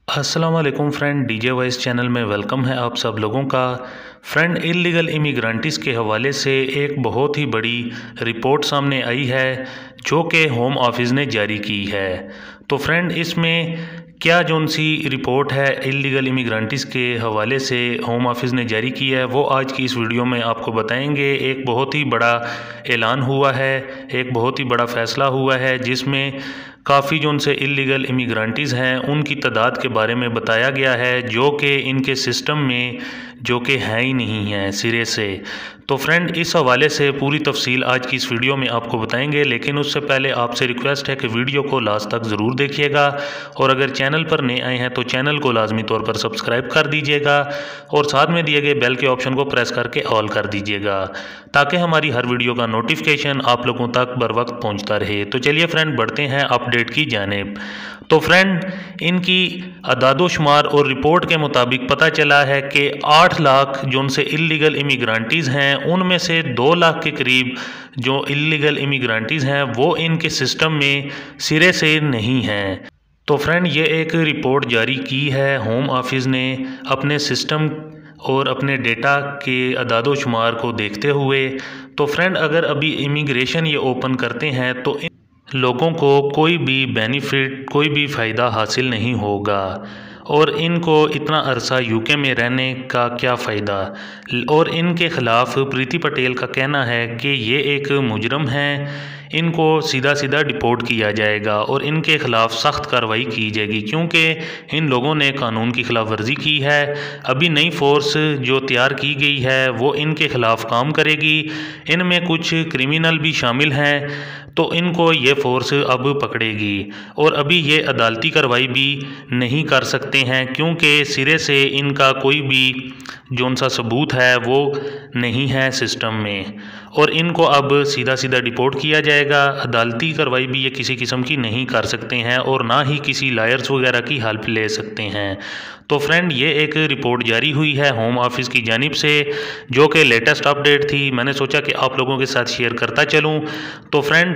अस्सलाम वालेकुम friend, DJ voice channel में वेलकम है आप सब लोगों का। फ्रेंड, इलीगल इमिग्रेंट्स के हवाले से एक बहुत ही बड़ी रिपोर्ट सामने आई है जो कि होम ऑफिस ने जारी की है। तो फ्रेंड, इसमें क्या जोन सी रिपोर्ट है इलीगल इमिग्रेंट्स के हवाले से होम ऑफिस ने जारी की है वो आज की इस वीडियो में आपको बताएंगे। एक बहुत ही बड़ा ऐलान हुआ है, एक बहुत ही बड़ा फ़ैसला हुआ है जिसमें काफ़ी जो उनसे इलीगल इमिग्रेंट्स हैं उनकी तादाद के बारे में बताया गया है जो कि इनके सिस्टम में जो कि है ही नहीं है सिरे से। तो फ्रेंड, इस हवाले से पूरी तफसील आज की इस वीडियो में आपको बताएंगे, लेकिन उससे पहले आपसे रिक्वेस्ट है कि वीडियो को लास्ट तक ज़रूर देखिएगा और अगर चैनल पर नए आए हैं तो चैनल को लाजमी तौर पर सब्सक्राइब कर दीजिएगा और साथ में दिए गए बेल के ऑप्शन को प्रेस करके ऑल कर दीजिएगा ताकि हमारी हर वीडियो का नोटिफिकेशन आप लोगों तक बर वक्त पहुँचता रहे। तो चलिए फ्रेंड, बढ़ते हैं अपडेट की जानिब। तो फ्रेंड, इनकी अदादोशुमार और रिपोर्ट के मुताबिक पता चला है कि 8 लाख जो उनसे इलीगल इमिग्रेंट्स हैं उनमें से 2 लाख के करीब जो इलीगल इमिग्रेंट्स हैं वो इनके सिस्टम में सिरे से नहीं हैं। तो फ्रेंड, ये एक रिपोर्ट जारी की है होम ऑफिस ने अपने सिस्टम और अपने डेटा के अदादोशुमार को देखते हुए। तो फ्रेंड, अगर अभी इमिग्रेशन ये ओपन करते हैं तो लोगों को कोई भी बेनिफिट, कोई भी फ़ायदा हासिल नहीं होगा और इनको इतना अरसा यूके में रहने का क्या फ़ायदा। और इनके ख़िलाफ़ प्रीति पटेल का कहना है कि ये एक मुजरम हैं, इनको सीधा सीधा डिपोर्ट किया जाएगा और इनके ख़िलाफ़ सख्त कार्रवाई की जाएगी क्योंकि इन लोगों ने कानून की खिलाफ वर्जी की है। अभी नई फोर्स जो तैयार की गई है वो इनके ख़िलाफ़ काम करेगी, इनमें कुछ क्रिमिनल भी शामिल हैं तो इनको ये फोर्स अब पकड़ेगी और अभी ये अदालती कार्रवाई भी नहीं कर सकते हैं क्योंकि सिरे से इनका कोई भी जोन सा सबूत है वो नहीं है सिस्टम में और इनको अब सीधा सीधा डिपोर्ट किया जाएगा। अदालती कार्रवाई भी ये किसी किस्म की नहीं कर सकते हैं और ना ही किसी लायर्स वगैरह की हेल्प ले सकते हैं। तो फ्रेंड, ये एक रिपोर्ट जारी हुई है होम ऑफिस की जानिब से जो कि लेटेस्ट अपडेट थी, मैंने सोचा कि आप लोगों के साथ शेयर करता चलूँ। तो फ्रेंड,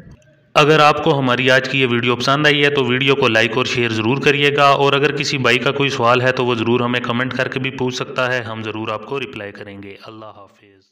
अगर आपको हमारी आज की ये वीडियो पसंद आई है तो वीडियो को लाइक और शेयर ज़रूर करिएगा और अगर किसी भाई का कोई सवाल है तो वो ज़रूर हमें कमेंट करके भी पूछ सकता है, हम ज़रूर आपको रिप्लाई करेंगे। अल्लाह हाफिज़।